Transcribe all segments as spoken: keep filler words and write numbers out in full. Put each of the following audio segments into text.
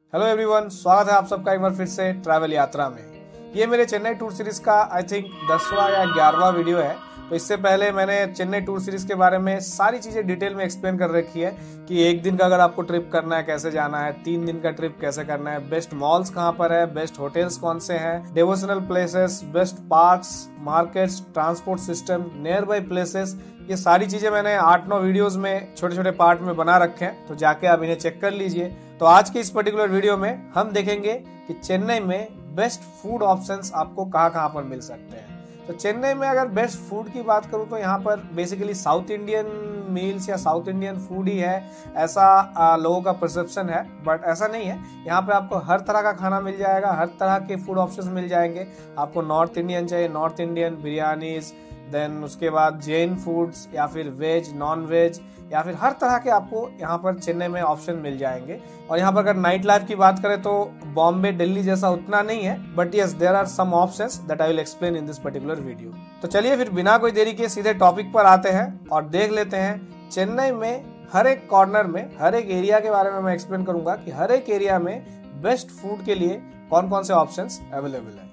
Hello everyone, स्वागत है आप सबका एक बार फिर से ट्रैवल यात्रा में। ये मेरे चेन्नई टूर सीरीज का आई थिंक दसवां या ग्यारहवां वीडियो है। तो इससे पहले मैंने चेन्नई टूर सीरीज के बारे में सारी चीज़ें डिटेल में एक्सप्लेन कर रखी है कि एक दिन का अगर आपको ट्रिप करना है कैसे जाना है, तीन दिन का ट्रिप कैसे करना है, बेस्ट मॉल्स कहाँ पर है, बेस्ट होटल्स कौन से हैं, devotional places, best parks, markets, transport system, nearby places. ये सारी चीजें मैंने आठ नौ वीडियोस में छोटे छोटे पार्ट में बना रखे हैं, तो जाके आप इन्हें चेक कर लीजिए। तो आज के इस पर्टिकुलर वीडियो में हम देखेंगे कि चेन्नई में बेस्ट फूड ऑप्शंस आपको कहाँ कहाँ पर मिल सकते हैं। तो चेन्नई में अगर बेस्ट फूड की बात करूँ तो यहाँ पर बेसिकली साउथ इंडियन मील्स या साउथ इंडियन फूड ही है, ऐसा आ, लोगों का परसेप्शन है, बट ऐसा नहीं है। यहाँ पे आपको हर तरह का खाना मिल जाएगा, हर तरह के फूड ऑप्शंस मिल जाएंगे। आपको नॉर्थ इंडियन चाहिए, नॉर्थ इंडियन बिरयानीज, देन उसके बाद जैन फूड्स या फिर वेज, नॉन वेज या फिर हर तरह के आपको यहाँ पर चेन्नई में ऑप्शन मिल जाएंगे। और यहाँ पर अगर नाइट लाइफ की बात करें तो बॉम्बे, दिल्ली जैसा उतना नहीं है, but yes there are some options that I will explain in this particular video. तो चलिए फिर बिना कोई देरी के सीधे टॉपिक पर आते हैं और देख लेते हैं चेन्नई में हर एक कॉर्नर में, हर एक एरिया के बारे में मैं एक्सप्लेन करूंगा कि हर एक एरिया में बेस्ट फूड के लिए कौन कौन से ऑप्शंस अवेलेबल है।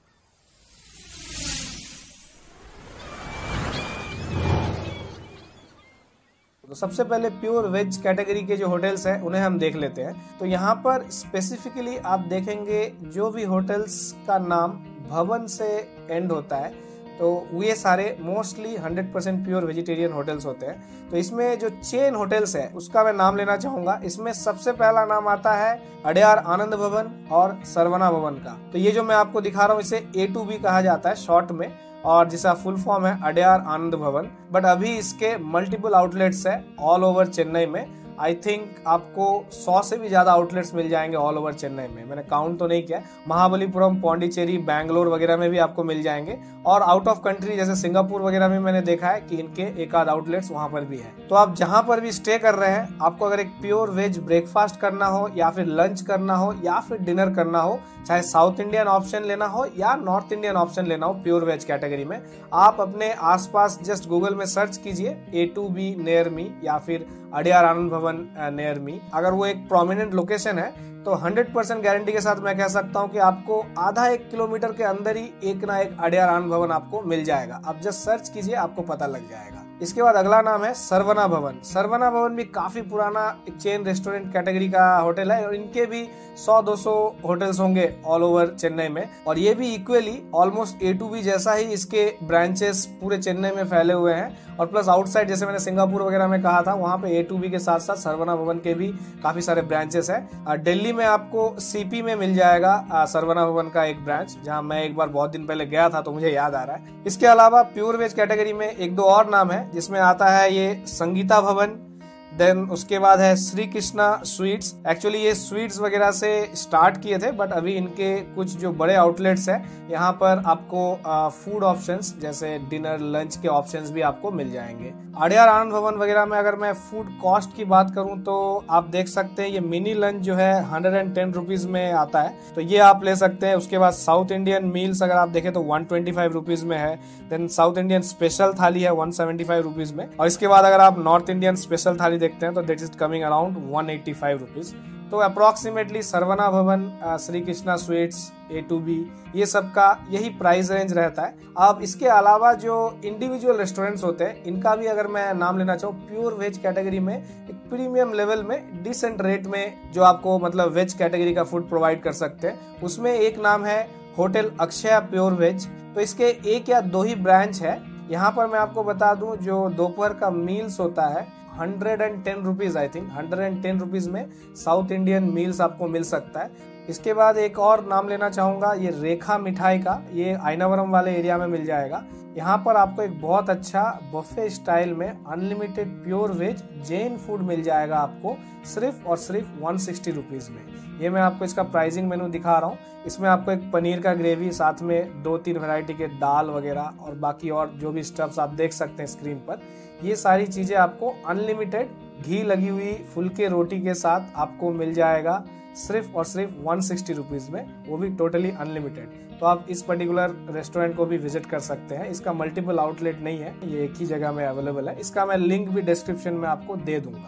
तो सबसे पहले प्योर वेज कैटेगरी के जो होटल्स हैं उन्हें हम देख लेते हैं। तो यहाँ पर स्पेसिफिकली आप देखेंगे जो भी होटल्स का नाम भवन से एंड होता है तो ये सारे mostly hundred percent pure vegetarian hotels होते हैं। तो इसमें जो चेन होटल्स है उसका मैं नाम लेना चाहूंगा। इसमें सबसे पहला नाम आता है अडयार आनंद भवन और सरवना भवन का। तो ये जो मैं आपको दिखा रहा हूँ इसे ए टू बी कहा जाता है शॉर्ट में, और जिसका फुल फॉर्म है अडयार आनंद भवन। बट अभी इसके मल्टीपल आउटलेट्स है ऑल ओवर चेन्नई में। आई थिंक आपको सौ से भी ज्यादा आउटलेट्स मिल जाएंगे ऑल ओवर चेन्नई में, मैंने काउंट तो नहीं किया। महाबलीपुरम, पौंडीचेरी, बैंगलोर वगैरह में भी आपको मिल जाएंगे, और आउट ऑफ कंट्री जैसे सिंगापुर वगैरह में मैंने देखा है कि इनके एक आध आउटलेट्स वहां पर भी है। तो आप जहां पर भी स्टे कर रहे हैं, आपको अगर एक प्योर वेज ब्रेकफास्ट करना हो या फिर लंच करना हो या फिर डिनर करना हो, चाहे साउथ इंडियन ऑप्शन लेना हो या नॉर्थ इंडियन ऑप्शन लेना हो प्योर वेज कैटेगरी में, आप अपने आसपास जस्ट गूगल में सर्च कीजिए A to B near me या फिर अडयार आनंद भवन नियर मी। अगर वो एक प्रोमिनेंट लोकेशन है तो हंड्रेड परसेंट गारंटी के साथ मैं कह सकता हूं कि आपको आधा एक किलोमीटर के अंदर ही एक ना एक अडयार आनंद भवन आपको मिल जाएगा। आप जस्ट सर्च कीजिए, आपको पता लग जाएगा। इसके बाद अगला नाम है सरवना भवन। सरवना भवन भी काफी पुराना एक चेन रेस्टोरेंट कैटेगरी का होटल है, और इनके भी सौ दो सौ होटल्स होंगे ऑल ओवर चेन्नई में, और ये भी equally almost A to B जैसा ही इसके ब्रांचेस पूरे चेन्नई में फैले हुए हैं। और प्लस आउटसाइड जैसे मैंने सिंगापुर वगैरह में कहा था, वहां पे ए टू बी के साथ साथ सरवना भवन के भी काफी सारे ब्रांचेस है। दिल्ली में आपको सीपी में मिल जाएगा सरवना भवन का एक ब्रांच, जहां मैं एक बार बहुत दिन पहले गया था तो मुझे याद आ रहा है। इसके अलावा प्योर वेज कैटेगरी में एक दो और नाम है, जिसमें आता है ये संगीता भवन, देन उसके बाद है श्री कृष्णा स्वीट्स। एक्चुअली ये स्वीट्स वगैरह से स्टार्ट किए थे, बट अभी इनके कुछ जो बड़े आउटलेट्स हैं यहाँ पर आपको फूड ऑप्शंस जैसे डिनर, लंच के ऑप्शंस भी आपको मिल जाएंगे। अडयार आनंद भवन वगैरह में अगर मैं फूड कॉस्ट की बात करूं तो आप देख सकते हैं ये मिनी लंच जो है हंड्रेड एंड टेन रुपीज में आता है, तो ये आप ले सकते हैं। उसके बाद साउथ इंडियन मील्स अगर आप देखें तो वन ट्वेंटी फाइव रुपीज में है। देन साउथ इंडियन स्पेशल थाली है वन सेवेंटी फाइव रुपीज में, और इसके बाद अगर आप नॉर्थ इंडियन स्पेशल थाली देखते हैं तो that is coming around one eighty five rupees. तो approximately Saravana Bhavan, Shri Krishna sweets, A to B, ये सब का यही प्राइस रेंज रहता है। अब इसके अलावा जो इंडिविजुअल रेस्टोरेंट्स होते हैं इनका भी अगर मैं नाम लेना चाहूँ, प्योर वेज कैटेगरी में एक प्रीमियम लेवल में डिसेंट रेट में जो आपको मतलब वेज कैटेगरी का फूड प्रोवाइड कर सकते हैं, उसमें एक नाम है होटल अक्षय प्योर वेज। तो इसके एक या दो ही ब्रांच है। यहाँ पर मैं आपको बता दूं, जो दोपहर का मील्स होता है hundred and ten rupees, I think hundred and ten rupees में साउथ इंडियन मील्स आपको मिल सकता है। इसके बाद एक और नाम लेना चाहूंगा, ये रेखा मिठाई का, ये आइनावरम वाले एरिया में मिल जाएगा। यहाँ पर आपको एक बहुत अच्छा बफे स्टाइल में unlimited pure veg Jain food मिल जाएगा आपको सिर्फ और सिर्फ वन सिक्सटी रुपीज में। ये मैं आपको इसका प्राइसिंग मेनू दिखा रहा हूँ। इसमें आपको एक पनीर का ग्रेवी, साथ में दो तीन वैरायटी के दाल वगैरह और बाकी और जो भी स्टफ्स आप देख सकते हैं स्क्रीन पर, ये सारी चीजें आपको अनलिमिटेड घी लगी हुई फुलके रोटी के साथ आपको मिल जाएगा सिर्फ और सिर्फ वन सिक्सटी रुपीज में, वो भी टोटली अनलिमिटेड। तो आप इस पर्टिकुलर रेस्टोरेंट को भी विजिट कर सकते हैं। इसका मल्टीपल आउटलेट नहीं है, ये एक ही जगह में अवेलेबल है। इसका मैं लिंक भी डिस्क्रिप्शन में आपको दे दूंगा।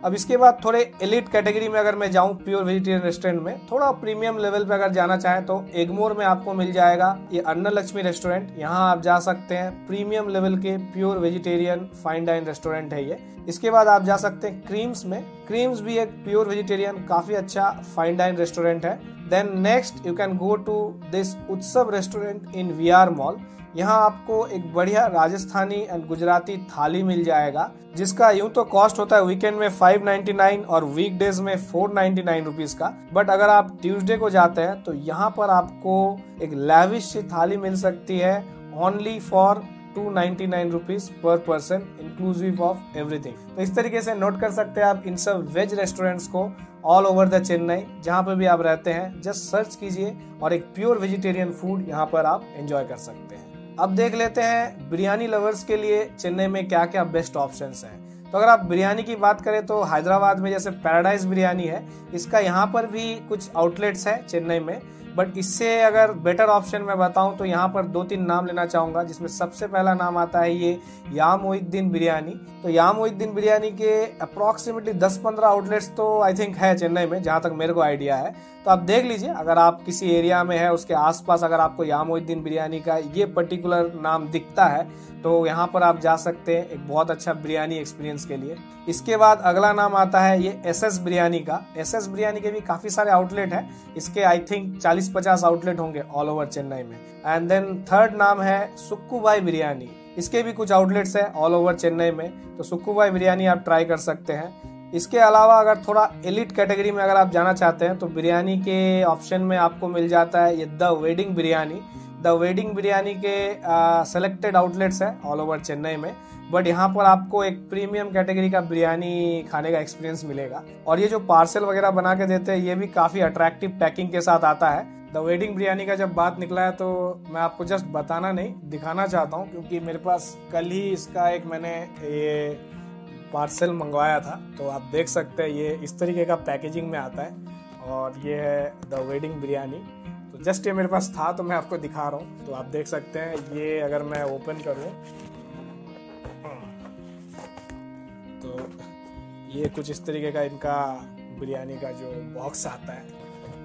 अब इसके बाद थोड़े एलिट कैटेगरी में अगर मैं जाऊं प्योर वेजिटेरियन रेस्टोरेंट में, थोड़ा प्रीमियम लेवल पे अगर जाना चाहें तो एगमोर में आपको मिल जाएगा ये अन्नलक्ष्मी रेस्टोरेंट। यहाँ आप जा सकते हैं, प्रीमियम लेवल के pure vegetarian fine dine restaurant है ये। इसके बाद आप जा सकते हैं क्रीम्स में, क्रीम्स भी एक प्योर वेजिटेरियन काफी अच्छा फाइन डाइन रेस्टोरेंट है। Then next you can go to this Utsav restaurant in V R mall. यहाँ आपको एक बढ़िया राजस्थानी एंड गुजराती थाली मिल जाएगा, जिसका यूं तो कॉस्ट होता है वीकेंड में फाइव नाइन्टी नाइन और वीकडेज में फोर नाइन्टी नाइन रुपीज का। बट अगर आप ट्यूसडे को जाते हैं तो यहाँ पर आपको एक लैविश थाली मिल सकती है only for two ninety nine rupees per person inclusive of everything. तो इस तरीके से नोट कर सकते हैं आप इन सब वेज रेस्टोरेंट्स को ऑल ओवर द चेन्नई, जहाँ पे भी आप रहते हैं जस्ट सर्च कीजिए और एक प्योर वेजिटेरियन फूड यहाँ पर आप एंजॉय कर सकते हैं। अब देख लेते हैं बिरयानी लवर्स के लिए चेन्नई में क्या क्या बेस्ट ऑप्शंस हैं। तो अगर आप बिरयानी की बात करें तो हैदराबाद में जैसे पैराडाइज बिरयानी है, इसका यहाँ पर भी कुछ आउटलेट्स है चेन्नई में। बट इससे अगर बेटर ऑप्शन मैं बताऊं तो यहाँ पर दो तीन नाम लेना चाहूंगा, जिसमें सबसे पहला नाम आता है ये या मोहिद्दीन बिरयानी। तो या मोहिद्दीन बिरयानी के अप्रोक्सीमेटली दस पंद्रह आउटलेट्स तो आई थिंक है चेन्नई में, जहां तक मेरे को आइडिया है। तो आप देख लीजिए, अगर आप किसी एरिया में है उसके आसपास अगर आपको या मोहिद्दीन बिरयानी का ये पर्टिकुलर नाम दिखता है तो यहाँ पर आप जा सकते हैं एक बहुत अच्छा बिरयानी एक्सपीरियंस के लिए। इसके बाद अगला नाम आता है ये एस एस बिरयानी का। एस एस बिरयानी के भी काफी सारे आउटलेट है, इसके आई थिंक चालीस पचास आउटलेट होंगे ऑल ओवर चेन्नई में। एंड देन थर्ड नाम है सुक्कूबाई बिरयानी, इसके भी कुछ आउटलेट्स है ऑल ओवर चेन्नई में। तो सुक्कूबाई बिरयानी आप ट्राई कर सकते हैं। इसके अलावा अगर थोड़ा एलिट कैटेगरी में अगर आप जाना चाहते हैं तो बिरयानी के ऑप्शन में आपको मिल जाता है ये the wedding biryani. The wedding biryani के सेलेक्टेड आउटलेट्स है ऑल ओवर चेन्नई में। बट यहाँ पर आपको एक प्रीमियम कैटेगरी का बिरयानी खाने का एक्सपीरियंस मिलेगा। और ये जो पार्सल वगैरह बना के देते हैं ये भी काफी अट्रैक्टिव पैकिंग के साथ आता है। द वेडिंग बिरयानी का जब बात निकला है तो मैं आपको जस्ट बताना नहीं, दिखाना चाहता हूँ, क्योंकि मेरे पास कल ही इसका एक मैंने ये पार्सल मंगवाया था। तो आप देख सकते हैं ये इस तरीके का पैकेजिंग में आता है और ये है द वेडिंग बिरयानी। तो जस्ट ये मेरे पास था तो मैं आपको दिखा रहा हूँ। तो आप देख सकते हैं ये अगर मैं ओपन करूँ तो ये कुछ इस तरीके का इनका बिरयानी का जो बॉक्स आता है,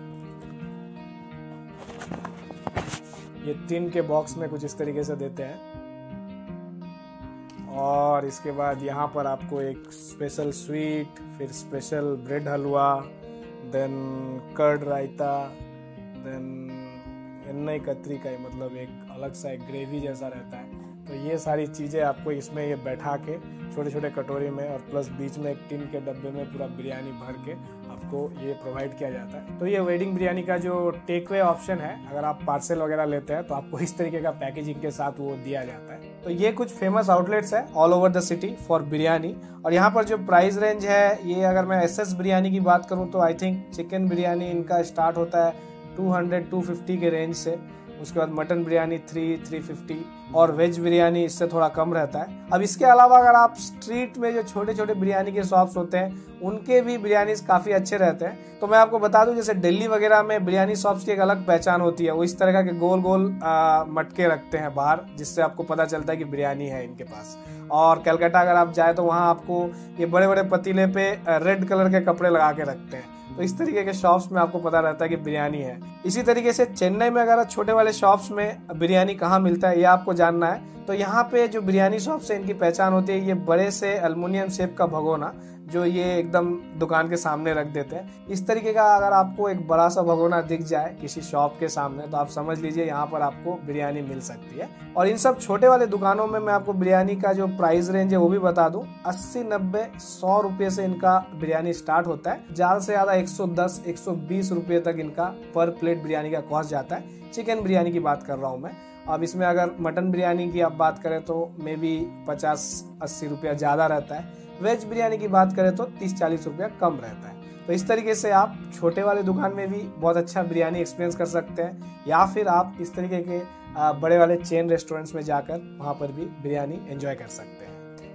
ये टिन के बॉक्स में कुछ इस तरीके से देते हैं। और इसके बाद यहाँ पर आपको एक स्पेशल स्वीट, फिर special bread halwa, then curd raita, then ennai katri का मतलब एक अलग सा एक ग्रेवी जैसा रहता है। तो ये सारी चीज़ें आपको इसमें ये बैठा के छोटे छोटे कटोरी में और प्लस बीच में एक टिन के डब्बे में पूरा बिरयानी भर के आपको ये प्रोवाइड किया जाता है। तो ये वेडिंग बिरयानी का जो टेक वे ऑप्शन है, अगर आप पार्सल वगैरह लेते हैं तो आपको इस तरीके का पैकेजिंग के साथ वो दिया जाता है। तो ये कुछ फेमस आउटलेट्स है all over the city for biryani. और यहाँ पर जो प्राइस रेंज है, ये अगर मैं एस एस बिरयानी की बात करूँ तो आई थिंक चिकन बिरयानी इनका स्टार्ट होता है टू हंड्रेड टू फिफ्टी के रेंज से। उसके बाद mutton biryani three three fifty और वेज बिरयानी इससे थोड़ा कम रहता है। अब इसके अलावा अगर आप स्ट्रीट में जो छोटे छोटे बिरयानी के शॉप्स होते हैं उनके भी बिरयानी काफी अच्छे रहते हैं। तो मैं आपको बता दूं, जैसे दिल्ली वगैरह में बिरयानी शॉप्स की एक अलग पहचान होती है, वो इस तरह के गोल गोल आ, मटके रखते हैं बाहर, जिससे आपको पता चलता है कि बिरयानी है इनके पास। और कलकत्ता अगर आप जाए तो वहाँ आपको ये बड़े बड़े पतीले पे रेड कलर के कपड़े लगा के रखते हैं। तो इस तरीके के शॉप्स में आपको पता रहता है कि बिरयानी है। इसी तरीके से चेन्नई में अगर छोटे वाले शॉप्स में बिरयानी कहाँ मिलता है ये आपको जानना है तो यहाँ पे जो बिरयानी शॉप्स है इनकी पहचान होती है ये बड़े से एल्युमिनियम शेप का भगोना जो ये एकदम दुकान के सामने रख देते हैं। इस तरीके का अगर आपको एक बड़ा सा भगोना दिख जाए किसी शॉप के सामने तो आप समझ लीजिए यहाँ पर आपको बिरयानी मिल सकती है। और इन सब छोटे वाले दुकानों में मैं आपको बिरयानी का जो प्राइस रेंज है वो भी बता दूं, अस्सी नब्बे सौ रुपए से इनका बिरयानी स्टार्ट होता है। ज्यादा से ज्यादा एक सौ दस एक सौ बीस रुपए तक इनका पर प्लेट बिरयानी का कॉस्ट जाता है। चिकन बिरयानी की बात कर रहा हूँ मैं। अब इसमें अगर मटन बिरयानी की आप बात करें तो मे बी पचास अस्सी रुपया ज़्यादा रहता है। वेज बिरयानी की बात करें तो तीस चालीस रुपया कम रहता है। तो इस तरीके से आप छोटे वाले दुकान में भी बहुत अच्छा बिरयानी एक्सपीरियंस कर सकते हैं, या फिर आप इस तरीके के बड़े वाले चेन रेस्टोरेंट्स में जाकर वहाँ पर भी बिरयानी एंजॉय कर सकते हैं।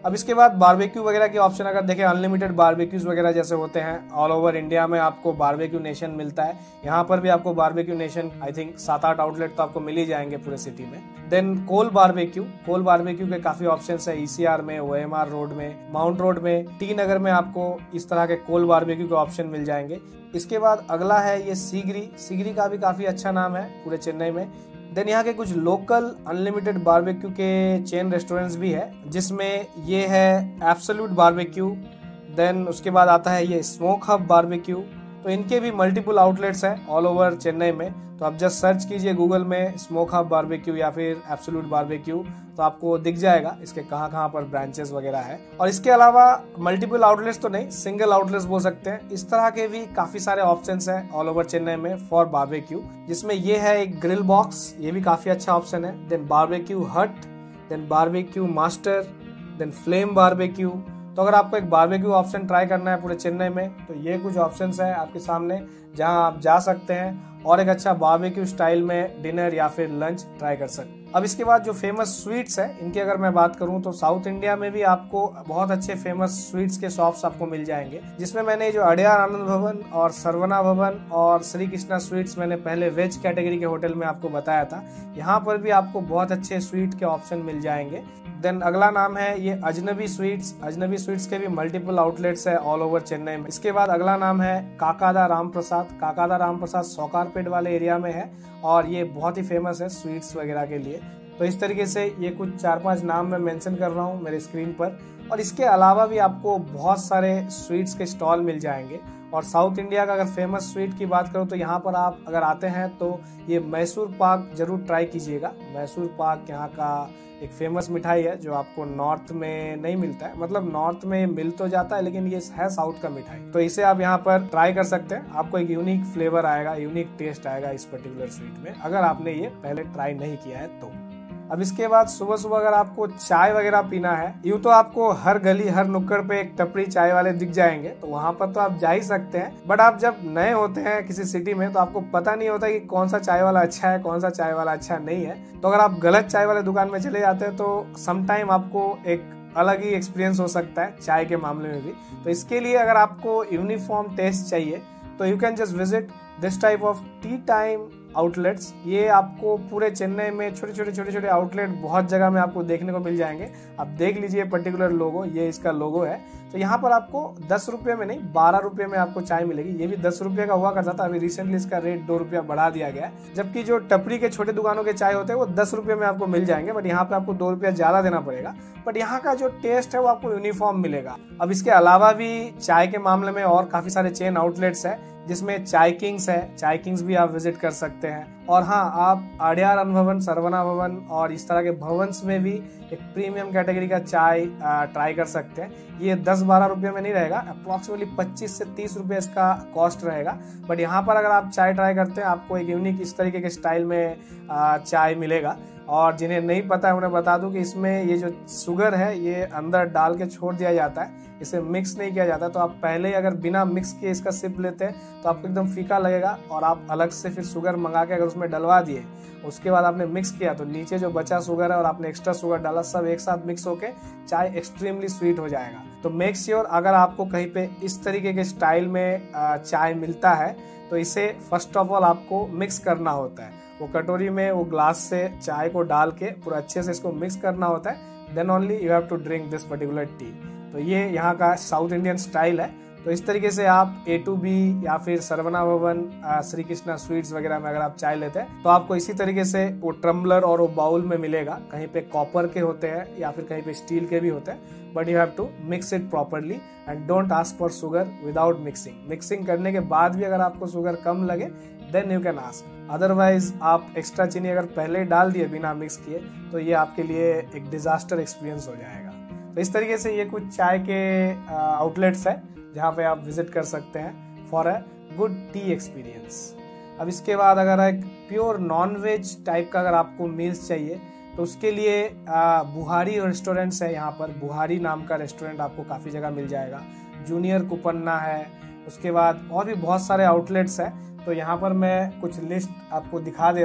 अब इसके बाद बारबेक्यू वगैरह के ऑप्शन अगर देखें, अनलिमिटेड बारबेक्यूज वगैरह जैसे होते हैं ऑल ओवर इंडिया में आपको बारबेक्यू नेशन मिलता है। यहाँ पर भी आपको बारबेक्यू नेशन आई थिंक सात आठ आउटलेट तो आपको मिल ही जाएंगे पूरे सिटी में। Then coal barbecue, coal barbecue के काफी ऑप्शंस है ईसीआर में, ओएमआर रोड में, माउंट रोड में, टी नगर में आपको इस तरह के कोल बारबेक्यू के ऑप्शन मिल जाएंगे। इसके बाद अगला है ये सीगरी, सीगरी का भी काफी अच्छा नाम है पूरे चेन्नई में। देन यहाँ के कुछ लोकल अनलिमिटेड बारबेक्यू के चेन रेस्टोरेंट्स भी है, जिसमें ये है एब्सोल्यूट बारबेक्यू। देन उसके बाद आता है ये स्मोक हब बारबेक्यू। तो इनके भी मल्टीपल आउटलेट्स हैं ऑल ओवर चेन्नई में। तो आप जस्ट सर्च कीजिए गूगल में स्मोक हब बारबेक्यू या फिर एब्सोल्यूट बारबेक्यू, तो आपको दिख जाएगा इसके कहाँ कहाँ पर ब्रांचेस वगैरह है। और इसके अलावा मल्टीपल आउटलेट्स तो नहीं, सिंगल आउटलेट्स बोल सकते हैं। इस तरह के भी काफी सारे ऑप्शंस हैं ऑल ओवर चेन्नई में फॉर बारबेक्यू, जिसमें ये है एक ग्रिल बॉक्स, ये भी काफी अच्छा ऑप्शन है। Then barbecue hut, then barbecue master, then flame barbecue. तो अगर आपको एक बारबेक्यू ऑप्शन ट्राई करना है पूरे चेन्नई में, तो ये कुछ ऑप्शंस हैं आपके सामने जहां आप जा सकते हैं और एक अच्छा बारबेक्यू स्टाइल में डिनर या फिर लंच ट्राई कर सकते हैं। अब इसके बाद जो फेमस स्वीट्स है, इनकी अगर मैं बात करूं तो साउथ इंडिया में भी आपको बहुत अच्छे फेमस स्वीट्स के शॉप्स आपको मिल जाएंगे, जिसमें मैंने जो अड़यार आनंद भवन और सरवना भवन और श्री कृष्णा स्वीट्स मैंने पहले वेज कैटेगरी के होटल में आपको बताया था, यहाँ पर भी आपको बहुत अच्छे स्वीट के ऑप्शन मिल जाएंगे। देन अगला नाम है ये अजनबी स्वीट्स, अजनबी स्वीट्स के भी मल्टीपल आउटलेट्स है ऑल ओवर चेन्नई में। इसके बाद अगला नाम है काकादा राम प्रसाद, काकादा राम प्रसाद सौकारपेट वाले एरिया में है और ये बहुत ही फेमस है स्वीट्स वगैरह के लिए। तो इस तरीके से ये कुछ चार पांच नाम मैं मेंशन कर रहा हूँ मेरे स्क्रीन पर। और इसके अलावा भी आपको बहुत सारे स्वीट्स के स्टॉल मिल जाएंगे। और साउथ इंडिया का अगर फेमस स्वीट की बात करूँ तो यहाँ पर आप अगर आते हैं तो ये मैसूर पाक जरूर ट्राई कीजिएगा। मैसूर पाक यहाँ का एक फेमस मिठाई है जो आपको नॉर्थ में नहीं मिलता है, मतलब नॉर्थ में मिल तो जाता है लेकिन ये है साउथ का मिठाई। तो इसे आप यहाँ पर ट्राई कर सकते हैं, आपको एक यूनिक फ्लेवर आएगा, यूनिक टेस्ट आएगा इस पर्टिकुलर स्वीट में, अगर आपने ये पहले ट्राई नहीं किया है तो। अब इसके बाद सुबह सुबह अगर आपको चाय वगैरह पीना है, यूं तो आपको हर गली हर नुक्कड़ पे एक टपरी चाय वाले दिख जाएंगे, तो वहां पर तो आप जा ही सकते हैं। बट आप जब नए होते हैं किसी सिटी में तो आपको पता नहीं होता कि कौन सा चाय वाला अच्छा है, कौन सा चाय वाला अच्छा नहीं है। तो अगर आप गलत चाय वाले दुकान में चले जाते हैं तो समटाइम आपको एक अलग ही एक्सपीरियंस हो सकता है चाय के मामले में भी। तो इसके लिए अगर आपको यूनिफॉर्म टेस्ट चाहिए तो you can just visit this type of tea time outlets. ये आपको पूरे चेन्नई में छोटे छोटे छोटे छोटे आउटलेट बहुत जगह में आपको देखने को मिल जाएंगे। आप देख लीजिए पर्टिकुलर लोगो, ये इसका लोगो है। तो यहाँ पर आपको दस रुपये में नहीं बारह रुपये में आपको चाय मिलेगी। ये भी दस रुपये का हुआ करता था, अभी रिसेंटली इसका रेट दो रुपया बढ़ा दिया गया है। जबकि जो टपरी के छोटे दुकानों के चाय होते हैं वो दस रुपये में आपको मिल जाएंगे, बट यहाँ पे आपको दो रुपया ज्यादा देना पड़ेगा। बट यहाँ का जो टेस्ट है वो आपको यूनिफॉर्म मिलेगा। अब इसके अलावा भी चाय के मामले में और काफी सारे चेन आउटलेट्स है, जिसमें चाय किंग्स है, चाय किंग्स भी आप विजिट कर सकते हैं। और हाँ, आप अड़यार आनंद भवन, सरवना भवन और इस तरह के भवन्स में भी एक प्रीमियम कैटेगरी का चाय ट्राई कर सकते हैं। ये दस बारह रुपये में नहीं रहेगा, अप्रोक्सीमेटली पच्चीस से तीस रुपये इसका कॉस्ट रहेगा। बट यहाँ पर अगर आप चाय ट्राई करते हैं आपको एक यूनिक इस तरीके के स्टाइल में चाय मिलेगा। और जिन्हें नहीं पता है उन्हें बता दूं कि इसमें ये जो शुगर है ये अंदर डाल के छोड़ दिया जाता है, इसे मिक्स नहीं किया जाता। तो आप पहले ही अगर बिना मिक्स किए इसका सिप लेते हैं तो आपको एकदम फीका लगेगा, और आप अलग से फिर शुगर मंगा के अगर उसमें डलवा दिए, उसके बाद आपने मिक्स किया तो नीचे जो बचा शुगर है और आपने एक्स्ट्रा शुगर डाला, सब एक साथ मिक्स होके चाय एक्सट्रीमली स्वीट हो जाएगा। तो मेक श्योर अगर आपको कहीं पे इस तरीके के स्टाइल में चाय मिलता है तो इसे फर्स्ट ऑफ ऑल आपको मिक्स करना होता है। वो कटोरी में वो ग्लास से चाय को डाल के पूरा अच्छे से इसको मिक्स करना होता है, then only you have to drink this particular tea. तो ये यहाँ का साउथ इंडियन स्टाइल है। तो इस तरीके से आप ए टू बी या फिर सरवना भवन, श्री कृष्णा स्वीट्स वगैरह में अगर आप चाय लेते हैं तो आपको इसी तरीके से वो ट्रम्बलर और वो बाउल में मिलेगा। कहीं पे कॉपर के होते हैं या फिर कहीं पे स्टील के भी होते हैं, but you have to mix it properly and don't ask for sugar without mixing. Mixing करने के बाद भी अगर आपको शुगर कम लगे then you can ask, otherwise आप एक्स्ट्रा चीनी अगर पहले डाल दिए बिना मिक्स किए तो ये आपके लिए एक डिजास्टर एक्सपीरियंस हो जाएगा। तो इस तरीके से ये कुछ चाय के आउटलेट्स है जहाँ पे आप विजिट कर सकते हैं for a good tea experience. अब इसके बाद अगर एक प्योर नॉन वेज टाइप का अगर आपको मील्स चाहिए तो उसके लिए बुहारी रेस्टोरेंट्स है। यहाँ पर बुहारी नाम का रेस्टोरेंट आपको काफ़ी जगह मिल जाएगा। जूनियर कुपन्ना है, उसके बाद और भी बहुत सारे आउटलेट्स है। तो यहाँ पर मैं कुछ लिस्ट आपको दिखा दे रहा हूँ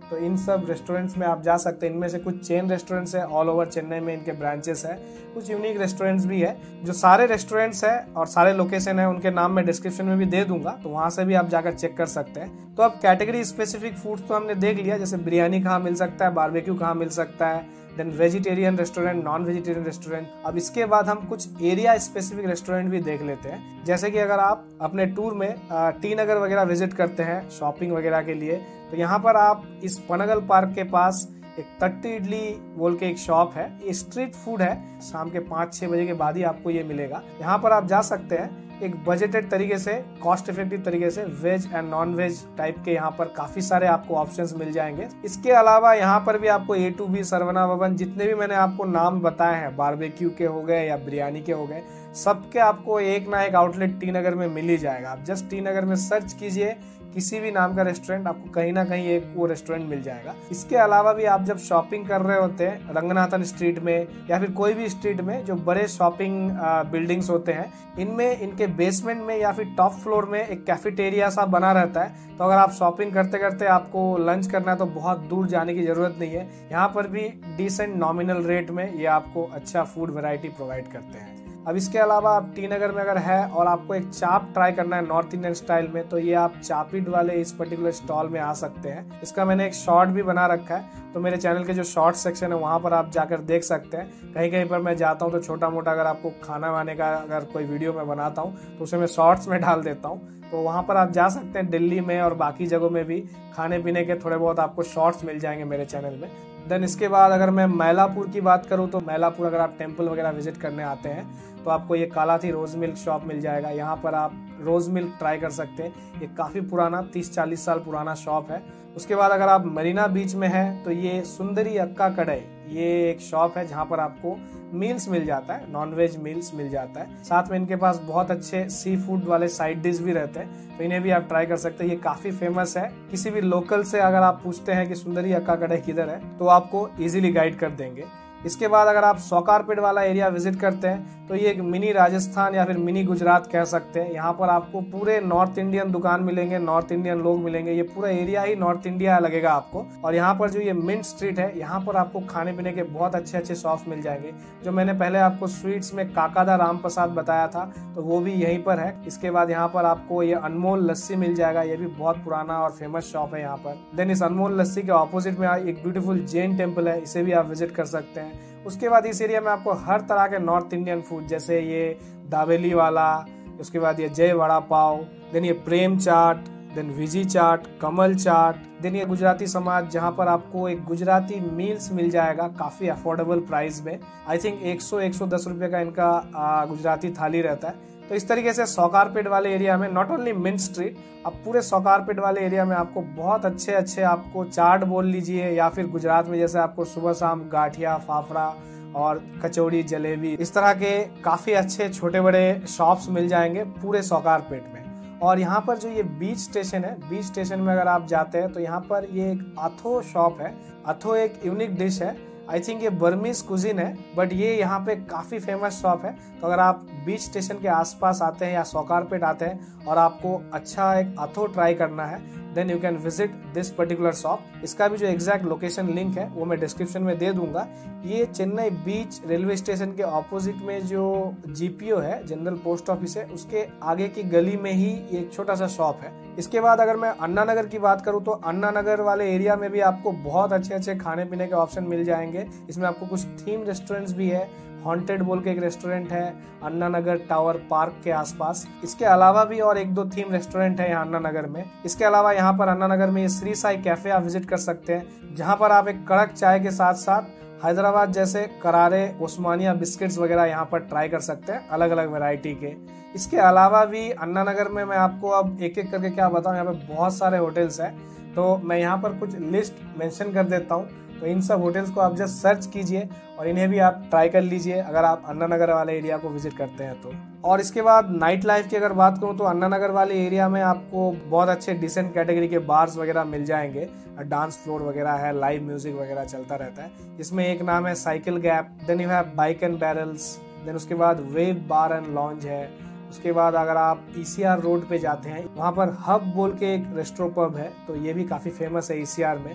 तो इन सब रेस्टोरेंट्स में आप जा सकते हैं। इनमें से कुछ चेन रेस्टोरेंट्स है, ऑल ओवर चेन्नई में इनके ब्रांचेस है, कुछ यूनिक रेस्टोरेंट्स भी है। जो सारे रेस्टोरेंट्स है और सारे लोकेशन है उनके नाम मैं डिस्क्रिप्शन में भी दे दूंगा, तो वहां से भी आप जाकर चेक कर सकते हैं। तो अब कैटेगरी स्पेसिफिक फूड्स तो हमने देख लिया, जैसे बिरयानी कहाँ मिल सकता है, बारबेक्यू कहाँ मिल सकता है, then vegetarian restaurant, non vegetarian restaurant. अब इसके बाद हम कुछ एरिया स्पेसिफिक रेस्टोरेंट भी देख लेते हैं। जैसे कि अगर आप अपने टूर में टी नगर वगैरह विजिट करते हैं शॉपिंग वगैरह के लिए, तो यहाँ पर आप इस पनगल पार्क के पास एक तट्टी इडली बोल के एक शॉप है। ये स्ट्रीट फूड है, शाम के पाँच छह बजे के बाद ही आपको ये मिलेगा। यहाँ पर आप जा सकते हैं एक बजटेड तरीके से, कॉस्ट इफेक्टिव तरीके से। Veg and non veg type के यहाँ पर काफी सारे आपको ऑप्शंस मिल जाएंगे। इसके अलावा यहाँ पर भी आपको ए टू बी, सरवना भवन, जितने भी मैंने आपको नाम बताए हैं, बारबेक्यू के हो गए या बिरयानी के हो गए, सबके आपको एक ना एक आउटलेट टी नगर में मिल ही जाएगा। आप जस्ट टी नगर में सर्च कीजिए किसी भी नाम का रेस्टोरेंट, आपको कहीं ना कहीं एक वो रेस्टोरेंट मिल जाएगा। इसके अलावा भी आप जब शॉपिंग कर रहे होते हैं रंगनाथन स्ट्रीट में या फिर कोई भी स्ट्रीट में, जो बड़े शॉपिंग बिल्डिंग्स होते हैं, इनमें इनके बेसमेंट में या फिर टॉप फ्लोर में एक कैफेटेरिया सा बना रहता है। तो अगर आप शॉपिंग करते करते आपको लंच करना है तो बहुत दूर जाने की जरूरत नहीं है। यहाँ पर भी डिसेंट नॉमिनल रेट में ये आपको अच्छा फूड वैरायटी प्रोवाइड करते हैं। अब इसके अलावा आप टी नगर में अगर है और आपको एक चाप ट्राई करना है नॉर्थ इंडियन स्टाइल में, तो ये आप चापिड वाले इस पर्टिकुलर स्टॉल में आ सकते हैं। इसका मैंने एक शॉर्ट भी बना रखा है, तो मेरे चैनल के जो शॉर्ट सेक्शन है वहां पर आप जाकर देख सकते हैं। कहीं कहीं पर मैं जाता हूं तो छोटा मोटा अगर आपको खाना वाने का अगर कोई वीडियो मैं बनाता हूं तो उसे मैं शॉर्ट्स में डाल देता हूं, तो वहां पर आप जा सकते हैं। दिल्ली में और बाकी जगहों में भी खाने पीने के थोड़े बहुत आपको शॉर्ट्स मिल जाएंगे मेरे चैनल में। देन इसके बाद अगर मैं मैलापुर की बात करूं तो मैलापुर अगर आप टेम्पल वगैरह विजिट करने आते हैं तो आपको ये कालाथी रोज मिल्क शॉप मिल जाएगा। यहाँ पर आप रोज मिल्क ट्राई कर सकते हैं। ये काफी पुराना तीस चालीस साल पुराना शॉप है। उसके बाद अगर आप मरीना बीच में है तो ये सुंदरी अक्का कढ़ाई, ये एक शॉप है जहाँ पर आपको मील्स मिल जाता है, नॉनवेज मील्स मिल जाता है। साथ में इनके पास बहुत अच्छे सी फूड वाले साइड डिश भी रहते हैं, तो इन्हें भी आप ट्राई कर सकते हैं। ये काफी फेमस है। किसी भी लोकल से अगर आप पूछते हैं कि सुंदरी अक्का कढ़ाई किधर है तो आपको इजीली गाइड कर देंगे। इसके बाद अगर आप सौकारपेट वाला एरिया विजिट करते हैं तो ये एक मिनी राजस्थान या फिर मिनी गुजरात कह सकते हैं। यहाँ पर आपको पूरे नॉर्थ इंडियन दुकान मिलेंगे, नॉर्थ इंडियन लोग मिलेंगे। ये पूरा एरिया ही नॉर्थ इंडिया लगेगा आपको। और यहाँ पर जो ये मिंट स्ट्रीट है, यहाँ पर आपको खाने पीने के बहुत अच्छे अच्छे शॉप्स मिल जाएंगे। जो मैंने पहले आपको स्वीट्स में काकादा राम प्रसाद बताया था तो वो भी यहीं पर है। इसके बाद यहाँ पर आपको ये अनमोल लस्सी मिल जाएगा, ये भी बहुत पुराना और फेमस शॉप है यहाँ पर। देन इस अनमोल लस्सी के ऑपोजिट में एक ब्यूटीफुल जैन टेम्पल है, इसे भी आप विजिट कर सकते हैं। उसके बाद इस एरिया में आपको हर तरह के नॉर्थ इंडियन फूड, जैसे ये दावेली वाला, उसके बाद ये जय वड़ा पाव, देन ये प्रेम चाट, देन विजी चाट, कमल चाट, देन ये गुजराती समाज जहाँ पर आपको एक गुजराती मील्स मिल जाएगा काफी अफोर्डेबल प्राइस में। आई थिंक एक सौ एक सौ दस रुपए का इनका आ, गुजराती थाली रहता है। तो इस तरीके से सौकारपेट वाले एरिया में नॉट ओनली मिंट स्ट्रीट, अब पूरे सौकारपेट वाले एरिया में आपको बहुत अच्छे अच्छे आपको चाट बोल लीजिए या फिर गुजरात में जैसे आपको सुबह शाम गाठिया, फाफड़ा और कचौड़ी, जलेबी, इस तरह के काफी अच्छे छोटे बड़े शॉप्स मिल जाएंगे पूरे सौकारपेट में। और यहाँ पर जो ये बीच स्टेशन है, बीच स्टेशन में अगर आप जाते हैं तो यहाँ पर ये एक अथो शॉप है। अथो एक यूनिक डिश है, आई थिंक ये बर्मीज कुजिन है, बट ये यहाँ पे काफी फेमस शॉप है। तो अगर आप बीच स्टेशन के आसपास आते हैं या सौकारपेट आते हैं और आपको अच्छा एक अथो ट्राई करना है, then you can visit this particular shop. इसका भी जो एग्जैक्ट लोकेशन लिंक है वो मैं डिस्क्रिप्शन में दे दूंगा। ये चेन्नई बीच रेलवे स्टेशन के ऑपोजिट में जो जीपीओ है, जनरल पोस्ट ऑफिस है, उसके आगे की गली में ही एक छोटा सा शॉप है। इसके बाद अगर मैं अन्ना नगर की बात करूं तो अन्ना नगर वाले एरिया में भी आपको बहुत अच्छे अच्छे खाने पीने के ऑप्शन मिल जाएंगे। इसमें आपको कुछ थीम रेस्टोरेंट्स भी है। हॉन्टेड बोल के एक रेस्टोरेंट है अन्ना नगर टावर पार्क के आसपास। इसके अलावा भी और एक दो थीम रेस्टोरेंट है यहाँ अन्ना नगर में। इसके अलावा यहाँ पर अन्ना नगर में श्री साई कैफे आप विजिट कर सकते हैं, जहाँ पर आप एक कड़क चाय के साथ साथ हैदराबाद जैसे करारे उस्मानिया बिस्किट्स वगैरह यहाँ पर ट्राई कर सकते हैं, अलग अलग वैरायटी के। इसके अलावा भी अन्ना नगर में मैं आपको अब एक एक करके क्या बताऊँ, यहाँ पे बहुत सारे होटल्स हैं, तो मैं यहाँ पर कुछ लिस्ट मेंशन कर देता हूँ। तो इन सब होटल्स को आप जस्ट सर्च कीजिए और इन्हें भी आप ट्राई कर लीजिए अगर आप अन्ना नगर वाले एरिया को विजिट करते हैं तो। और इसके बाद नाइट लाइफ की अगर बात करूं तो अन्ना नगर वाले एरिया में आपको बहुत अच्छे डिसेंट कैटेगरी के बार्स वगैरह मिल जाएंगे, डांस फ्लोर वगैरह है, लाइव म्यूजिक वगैरह चलता रहता है। जिसमें एक नाम है cycle gap, then you have bike and barrels, then उसके बाद वेव बार एंड लॉन्ज है। उसके बाद अगर आप ईसीआर रोड पे जाते हैं वहाँ पर हब बोल के एक रेस्टोरेंट पब है, तो ये भी काफी फेमस है ईसीआर में।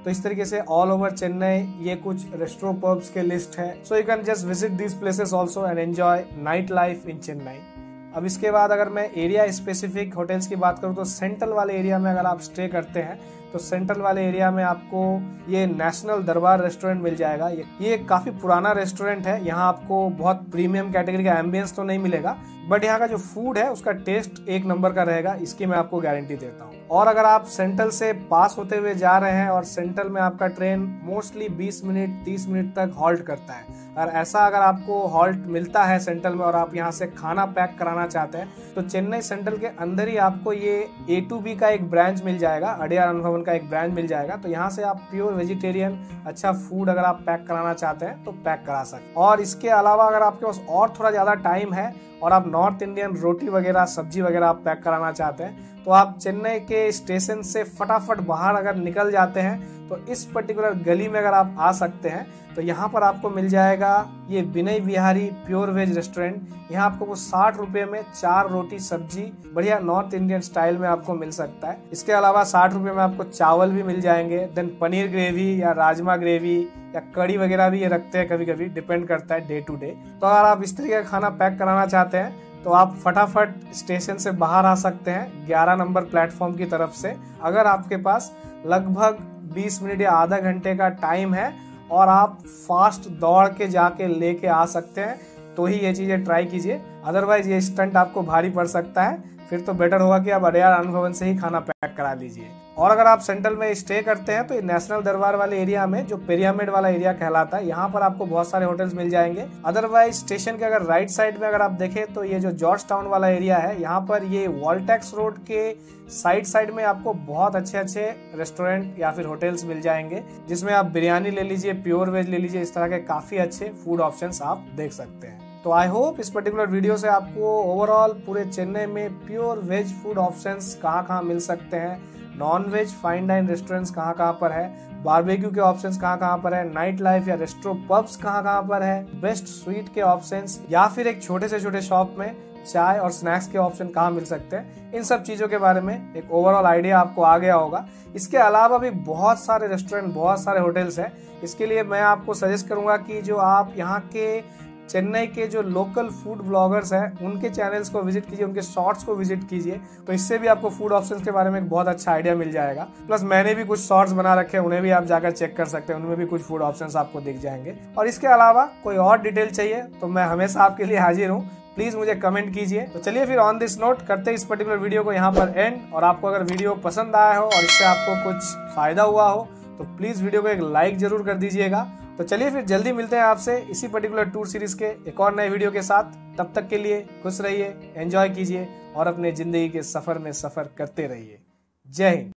तो इस तरीके से ऑल ओवर चेन्नई ये कुछ रेस्टोरेंट पब्स के लिस्ट है। So you can just visit these places also and enjoy night life in Chennai. अब इसके बाद अगर मैं एरिया स्पेसिफिक होटल्स की बात करूँ तो सेंट्रल वाले एरिया में अगर आप स्टे करते हैं तो सेंट्रल वाले एरिया में आपको ये नेशनल दरबार रेस्टोरेंट मिल जाएगा। ये ये काफी पुराना रेस्टोरेंट है। यहाँ आपको बहुत प्रीमियम कैटेगरी का एम्बियंस तो नहीं मिलेगा, बट यहाँ का जो फूड है उसका टेस्ट एक नंबर का रहेगा, इसकी मैं आपको गारंटी देता हूँ। और अगर आप सेंट्रल से पास होते हुए जा रहे हैं और सेंट्रल में आपका ट्रेन मोस्टली बीस मिनट तीस मिनट तक हॉल्ट करता है, और ऐसा अगर आपको हॉल्ट मिलता है सेंट्रल में और आप यहाँ से खाना पैक कराना चाहते हैं तो चेन्नई सेंट्रल के अंदर ही आपको ये ए टू बी का एक ब्रांच मिल जाएगा, अडयार अनुभवन का एक ब्रांच मिल जाएगा। तो यहाँ से आप प्योर वेजिटेरियन अच्छा फूड अगर आप पैक कराना चाहते हैं तो पैक करा सकते हैं। और इसके अलावा अगर आपके पास और थोड़ा ज्यादा टाइम है और आप नॉर्थ इंडियन रोटी वगैरह सब्जी वगैरह आप पैक कराना चाहते हैं तो आप चेन्नई के स्टेशन से फटाफट बाहर अगर निकल जाते हैं तो इस पर्टिकुलर गली में अगर आप आ सकते हैं तो यहाँ पर आपको मिल जाएगा ये Vinay Vihari pure veg restaurant. यहाँ आपको वो साठ रुपए में चार रोटी सब्जी बढ़िया नॉर्थ इंडियन स्टाइल में आपको मिल सकता है। इसके अलावा साठ रुपए में आपको चावल भी मिल जाएंगे, देन पनीर ग्रेवी या राजमा ग्रेवी या कड़ी वगैरह भी ये रखते हैं कभी कभी, डिपेंड करता है डे टू डे। तो अगर आप इस तरीके का खाना पैक कराना चाहते हैं तो आप फटाफट स्टेशन से बाहर आ सकते हैं ग्यारह नंबर प्लेटफॉर्म की तरफ से। अगर आपके पास लगभग बीस मिनट या आधा घंटे का टाइम है और आप फास्ट दौड़ के जाके लेके आ सकते हैं तो ही ये चीजें ट्राई कीजिए, अदरवाइज ये स्टंट आपको भारी पड़ सकता है। फिर तो बेटर होगा कि आप अडयार अनुभवन से ही खाना पैक करा लीजिए। और अगर आप सेंट्रल में स्टे करते हैं तो नेशनल दरबार वाले एरिया में जो पिरामिड वाला एरिया कहलाता है यहाँ पर आपको बहुत सारे होटल्स मिल जाएंगे। अदरवाइज स्टेशन के अगर राइट साइड में अगर आप देखें तो ये जो जॉर्ज टाउन वाला एरिया है यहाँ पर ये वॉल्टेक्स रोड के साइड साइड में आपको बहुत अच्छे अच्छे रेस्टोरेंट या फिर होटल्स मिल जाएंगे जिसमें आप बिरयानी ले लीजिए, प्योर वेज ले लीजिए, इस तरह के काफी अच्छे फूड ऑप्शंस आप देख सकते हैं। तो आई होप इस पर्टिकुलर वीडियो से आपको ओवरऑल पूरे चेन्नई में प्योर वेज फूड ऑप्शंस कहाँ कहाँ मिल सकते हैं, non veg fine dine restaurants कहाँ कहाँ पर है, बारबेक्यू के ऑप्शंस कहाँ कहाँ पर है, नाइट लाइफ या रेस्टोरेंट पब्स कहाँ कहाँ पर है, बेस्ट स्वीट के ऑप्शंस या फिर एक छोटे से छोटे शॉप में चाय और स्नैक्स के ऑप्शन कहाँ मिल सकते हैं, इन सब चीजों के बारे में एक ओवरऑल आइडिया आपको आ गया होगा। इसके अलावा भी बहुत सारे रेस्टोरेंट, बहुत सारे होटल्स हैं। इसके लिए मैं आपको सजेस्ट करूंगा कि जो आप यहाँ के चेन्नई के जो लोकल फूड ब्लॉगर्स हैं उनके चैनल्स को विजिट कीजिए, उनके शॉर्ट्स को विजिट कीजिए, तो इससे भी आपको फूड ऑप्शंस के बारे में एक बहुत अच्छा आइडिया मिल जाएगा। प्लस मैंने भी कुछ शॉर्ट्स बना रखे हैं, उन्हें भी आप जाकर चेक कर सकते हैं, उनमें भी कुछ फूड ऑप्शंस आपको दिख जाएंगे। और इसके अलावा कोई और डिटेल चाहिए तो मैं हमेशा आपके लिए हाजिर हूँ, प्लीज मुझे कमेंट कीजिए। तो चलिए फिर ऑन दिस नोट करते हैं इस पर्टिकुलर वीडियो को यहाँ पर एंड। और आपको अगर वीडियो पसंद आया हो और इससे आपको कुछ फायदा हुआ हो तो प्लीज वीडियो को एक लाइक जरूर कर दीजिएगा। तो चलिए फिर जल्दी मिलते हैं आपसे इसी पर्टिकुलर टूर सीरीज के एक और नए वीडियो के साथ। तब तक के लिए खुश रहिए, एंजॉय कीजिए और अपने जिंदगी के सफर में सफर करते रहिए। जय हिंद।